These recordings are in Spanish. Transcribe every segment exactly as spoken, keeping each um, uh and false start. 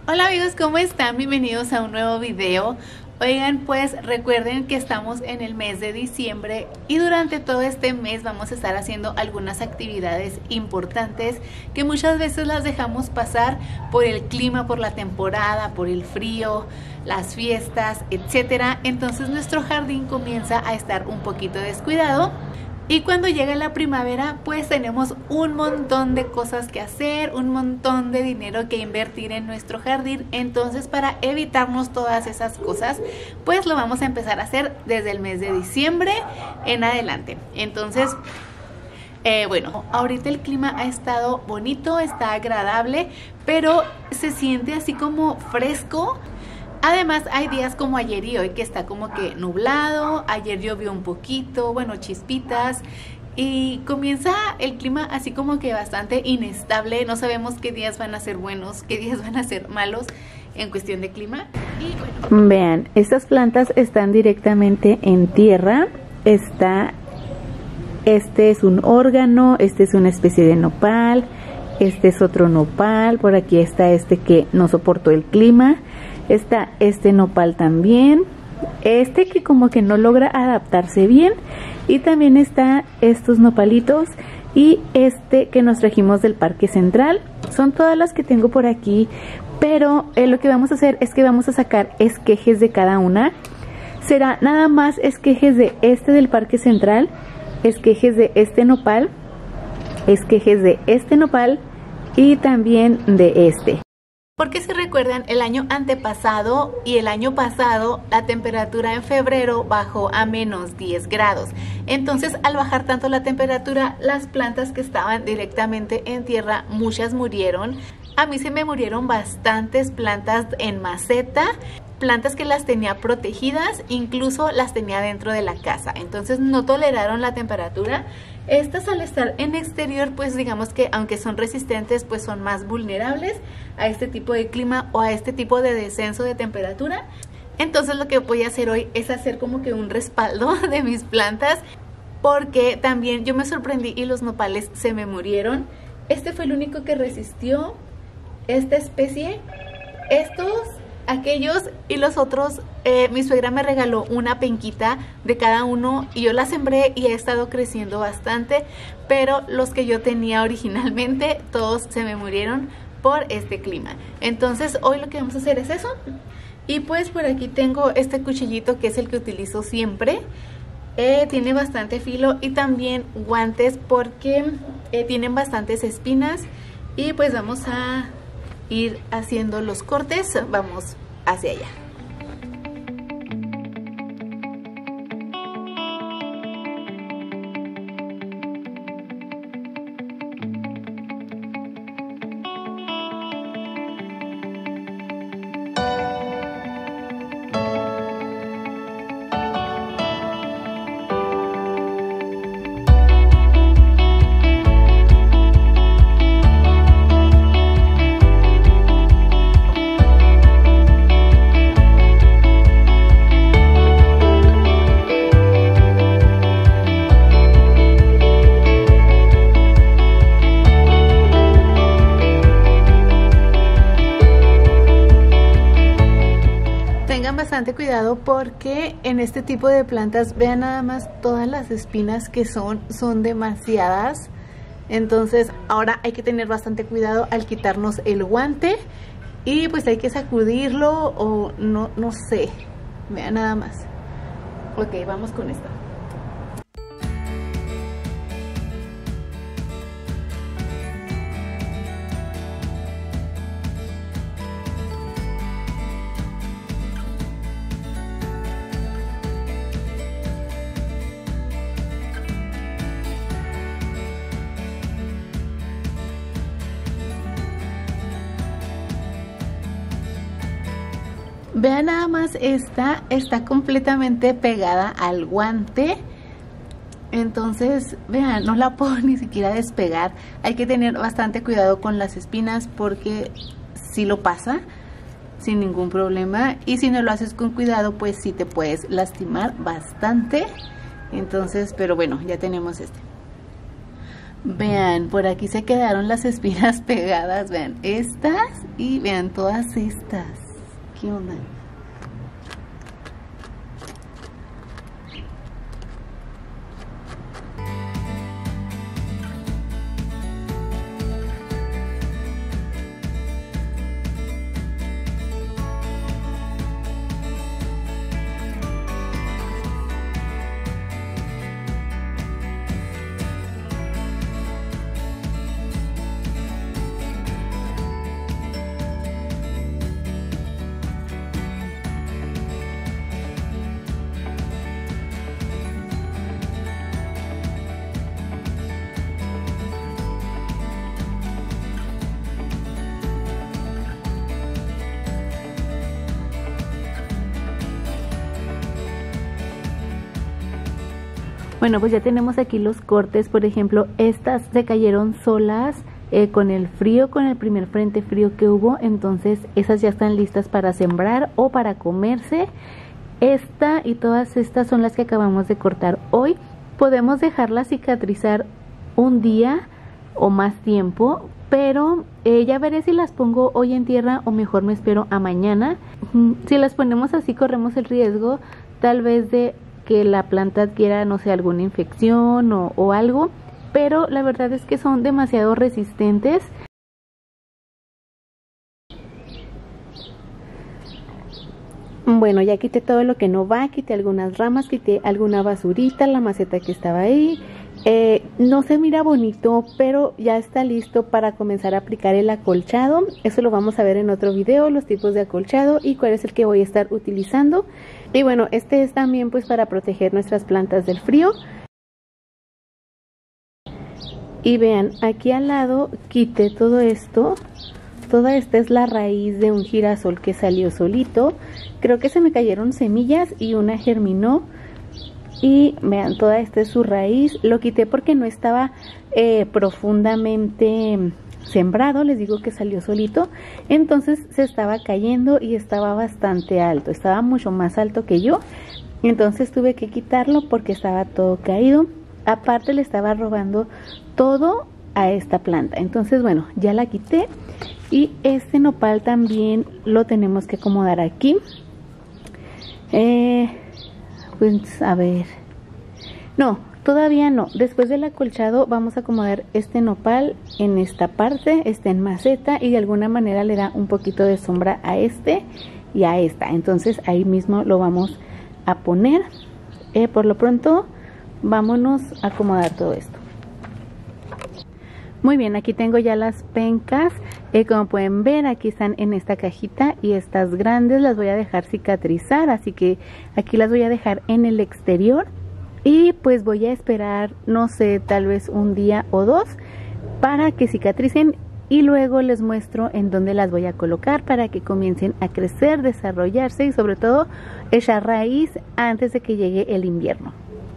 Hola amigos, ¿cómo están? Bienvenidos a un nuevo video. Oigan, pues recuerden que estamos en el mes de diciembre y durante todo este mes vamos a estar haciendo algunas actividades importantes que muchas veces las dejamos pasar por el clima, por la temporada, por el frío, las fiestas, etcétera. Entonces nuestro jardín comienza a estar un poquito descuidado. Y cuando llega la primavera, pues tenemos un montón de cosas que hacer, un montón de dinero que invertir en nuestro jardín. Entonces, para evitarnos todas esas cosas, pues lo vamos a empezar a hacer desde el mes de diciembre en adelante. Entonces, eh, bueno, ahorita el clima ha estado bonito, está agradable, pero se siente así como fresco. Además hay días como ayer y hoy que está como que nublado, ayer llovió un poquito, bueno, chispitas, y comienza el clima así como que bastante inestable. No sabemos qué días van a ser buenos, qué días van a ser malos en cuestión de clima. Y bueno, vean, estas plantas están directamente en tierra. Está, este es un órgano, este es una especie de nopal, este es otro nopal, por aquí está este que no soportó el clima. Está este nopal también, este que como que no logra adaptarse bien, y también está estos nopalitos y este que nos trajimos del Parque Central. Son todas las que tengo por aquí, pero eh, lo que vamos a hacer es que vamos a sacar esquejes de cada una. Será nada más esquejes de este del Parque Central, esquejes de este nopal, esquejes de este nopal y también de este. porque si recuerdan, el año antepasado y el año pasado la temperatura en febrero bajó a menos diez grados. Entonces, al bajar tanto la temperatura, las plantas que estaban directamente en tierra, muchas murieron. A mí se me murieron bastantes plantas en maceta, plantas que las tenía protegidas, incluso las tenía dentro de la casa. Entonces no toleraron la temperatura. Estas, al estar en exterior, pues digamos que aunque son resistentes, pues son más vulnerables a este tipo de clima o a este tipo de descenso de temperatura. Entonces lo que voy a hacer hoy es hacer como que un respaldo de mis plantas, porque también yo me sorprendí y los nopales se me murieron. Este fue el único que resistió esta especie. Estos, aquellos y los otros, eh, mi suegra me regaló una penquita de cada uno y yo la sembré y ha estado creciendo bastante, pero los que yo tenía originalmente todos se me murieron por este clima. Entonces hoy lo que vamos a hacer es eso. Y pues por aquí tengo este cuchillito que es el que utilizo siempre. Eh, tiene bastante filo, y también guantes porque eh, tienen bastantes espinas. Y pues vamos a ir haciendo los cortes, vamos hacia allá. Bastante cuidado porque en este tipo de plantas, vean nada más todas las espinas que son, son demasiadas. Entonces ahora hay que tener bastante cuidado al quitarnos el guante, y pues hay que sacudirlo o no, no sé, vean nada más. Ok, vamos con esto. Vean nada más, esta está completamente pegada al guante. Entonces, vean, no la puedo ni siquiera despegar. Hay que tener bastante cuidado con las espinas porque si lo pasa sin ningún problema. Y si no lo haces con cuidado, pues sí te puedes lastimar bastante. Entonces, pero bueno, ya tenemos este. Vean, por aquí se quedaron las espinas pegadas, vean, estas y vean todas estas. ¿Qué onda? Bueno, pues ya tenemos aquí los cortes. Por ejemplo, estas se cayeron solas eh, con el frío, con el primer frente frío que hubo. Entonces esas ya están listas para sembrar o para comerse. Esta y todas estas son las que acabamos de cortar hoy. Podemos dejarlas cicatrizar un día o más tiempo, pero eh, ya veré si las pongo hoy en tierra o mejor me espero a mañana. Si las ponemos así corremos el riesgo tal vez de que la planta adquiera, no sé, alguna infección o, o algo, pero la verdad es que son demasiado resistentes. Bueno, ya quité todo lo que no va, quité algunas ramas, quité alguna basurita, la maceta que estaba ahí. Eh, no se mira bonito, pero ya está listo para comenzar a aplicar el acolchado. Eso lo vamos a ver en otro video, los tipos de acolchado y cuál es el que voy a estar utilizando. Y bueno, este es también pues para proteger nuestras plantas del frío. Y vean, aquí al lado quité todo esto. Toda esta es la raíz de un girasol que salió solito. Creo que se me cayeron semillas y una germinó. Y vean, toda esta es su raíz. Lo quité porque no estaba eh, profundamente sembrado. Les digo que salió solito. Entonces se estaba cayendo y estaba bastante alto. Estaba mucho más alto que yo. Entonces tuve que quitarlo porque estaba todo caído. Aparte le estaba robando todo a esta planta. Entonces bueno, ya la quité. Y este nopal también lo tenemos que acomodar aquí. Eh... Pues a ver, no, todavía no. Después del acolchado vamos a acomodar este nopal en esta parte, este en maceta, y de alguna manera le da un poquito de sombra a este y a esta. Entonces ahí mismo lo vamos a poner. Eh, por lo pronto vámonos a acomodar todo esto. Muy bien, aquí tengo ya las pencas. Eh, como pueden ver, aquí están en esta cajita y estas grandes las voy a dejar cicatrizar, así que aquí las voy a dejar en el exterior y pues voy a esperar, no sé, tal vez un día o dos para que cicatricen y luego les muestro en dónde las voy a colocar para que comiencen a crecer, desarrollarse y sobre todo echar raíz antes de que llegue el invierno.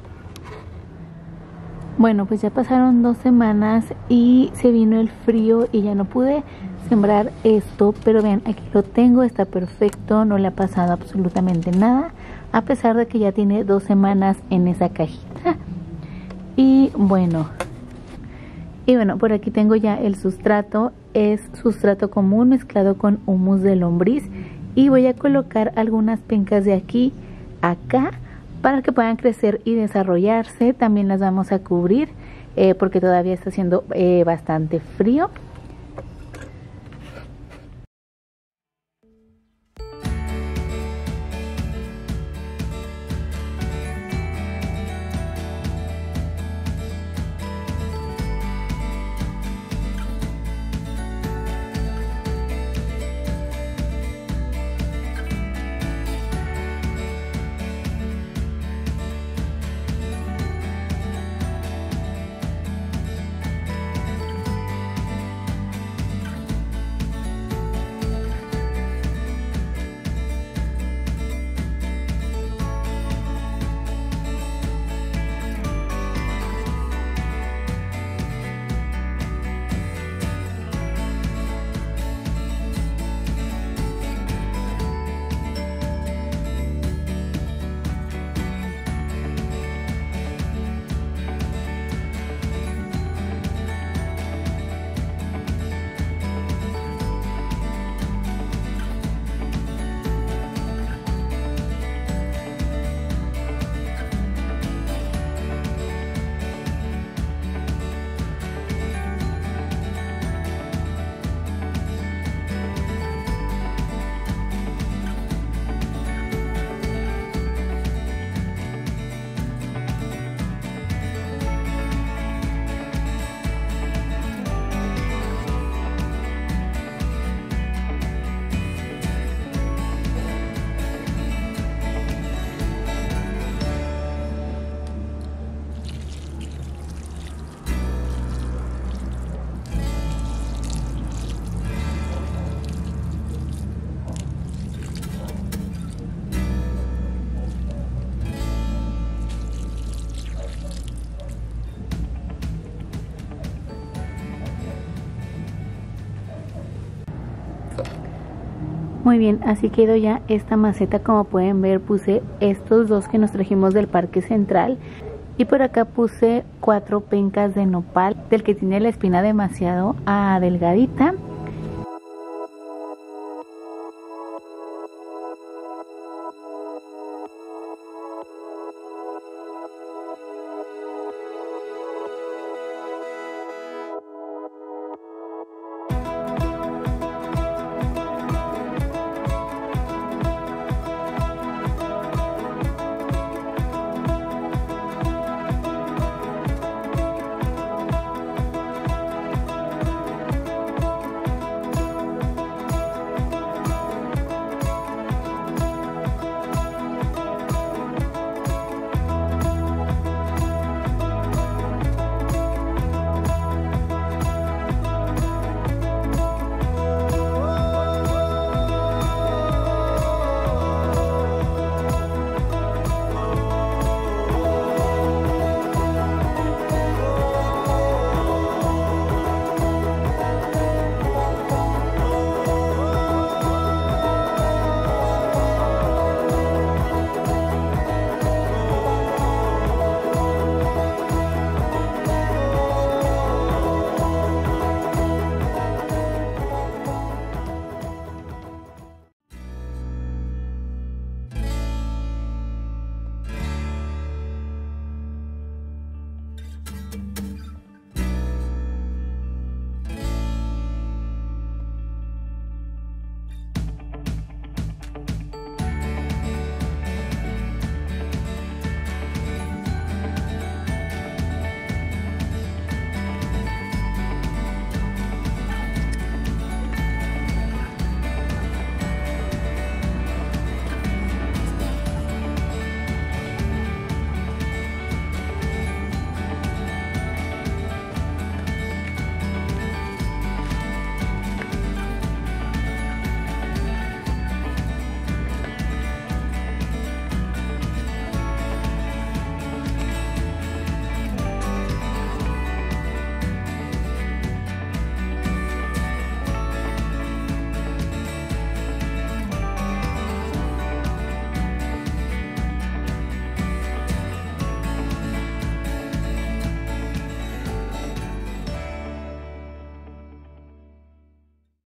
Bueno, pues ya pasaron dos semanas y se vino el frío y ya no pude sembrar esto, pero vean, aquí lo tengo, está perfecto, no le ha pasado absolutamente nada, a pesar de que ya tiene dos semanas en esa cajita. Y bueno, y bueno, por aquí tengo ya el sustrato, es sustrato común mezclado con humus de lombriz y voy a colocar algunas pencas de aquí a acá, para que puedan crecer y desarrollarse. También las vamos a cubrir eh, porque todavía está haciendo eh, bastante frío. Muy bien, así quedó ya esta maceta. Como pueden ver, puse estos dos que nos trajimos del Parque Central. Y por acá puse cuatro pencas de nopal, del que tiene la espina demasiado ah, delgadita.